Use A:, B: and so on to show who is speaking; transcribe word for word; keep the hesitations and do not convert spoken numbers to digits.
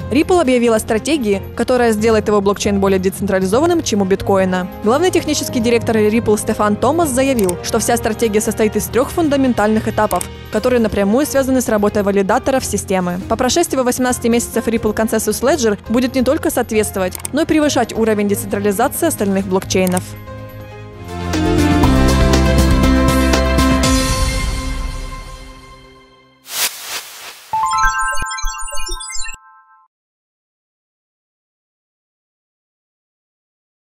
A: Ripple объявил о стратегии, которая сделает его блокчейн более децентрализованным, чем у биткоина. Главный технический директор Ripple Стефан Томас заявил, что вся стратегия состоит из трех фундаментальных этапов, которые напрямую связаны с работой валидаторов системы. По прошествии восемнадцати месяцев Ripple Consensus Ledger будет не только соответствовать, но и превышать уровень децентрализации остальных блокчейнов.